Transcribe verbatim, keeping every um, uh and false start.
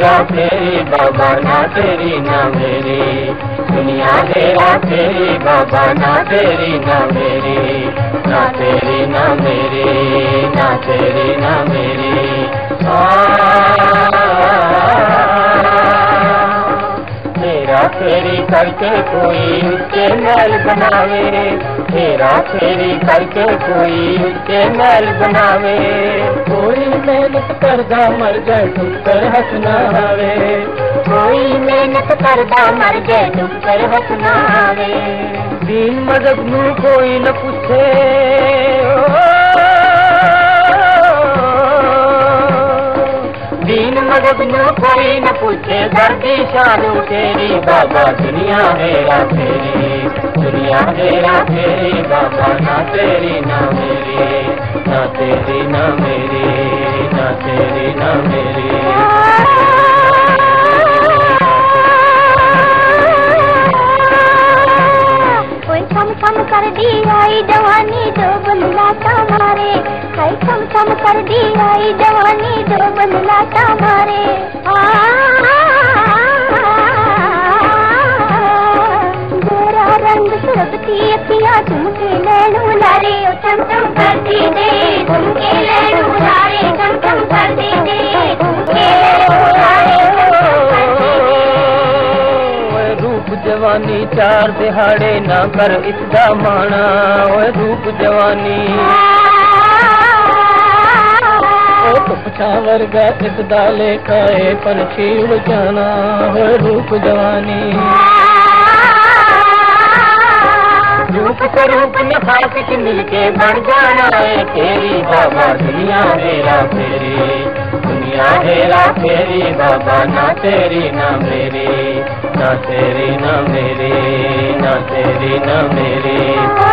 हेरा फेरी बाबा ना तेरी ना मेरी, दुनिया हेरा फेरी बाबा ना तेरी ना मेरी, ना तेरी ना मेरी, ना तेरी ना मेरी। हेरा फेरी करके कोई उसके महल बनावे, हेरा फेरी करके कोई उसके महल बनावे, कोई मेहनत करदा मर जाए डूबकर हंसना आवे, कोई मेहनत करदा मर जाए डूबकर हंसना आवे। दीन मजहब नू कोई न पूछे, दीन मजहब नू कोई न पूछे, दर्दी शानू तेरी बाबा दुनिया हेरा फेरी, दुनिया हेरा फेरी बाबा ना तेरी ना मेरी, ना तेरी ना मेरी, ना तेरी ना मेरी। कम कम कर दी आई जवानी दो बंदलाता मारे, कई कम कम कर दी आई जवानी दो बंदलाता मारे। गोरा रंग सुरभती अखियां झुमके नैनू लारे, चम चम करती दे झुमके नैनू लारे, चम चम करती दे झुमके नैनू लारे। रूप जवानी चार दिहाड़े ना कर इसदा माना, ओए रूप जवानी ओ धुप छां वर्गा इसदा लेखाए पंछी उड़ जाना, ओए रूप जवानी। रूप से रूप निखार के मिलके बढ़ जाना है तेरी बाबा दुनिया हेरा फेरी, दुनिया हेरा फेरी बाबा ना तेरी ना मेरी, ना तेरी ना मेरी, ना तेरी ना मेरी।